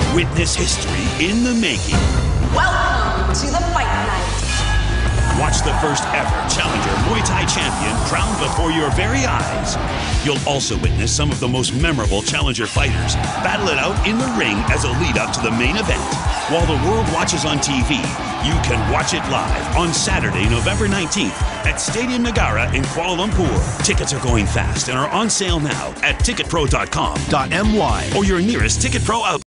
Witness history in the making. Welcome to the Fight Night. Watch the first ever Challenger Muaythai champion crowned before your very eyes. You'll also witness some of the most memorable Challenger fighters battle it out in the ring as a lead-up to the main event. While the world watches on TV, you can watch it live on Saturday, November 19th at Stadium Nagara in Kuala Lumpur. Tickets are going fast and are on sale now at ticketpro.com.my or your nearest Ticket Pro outlet.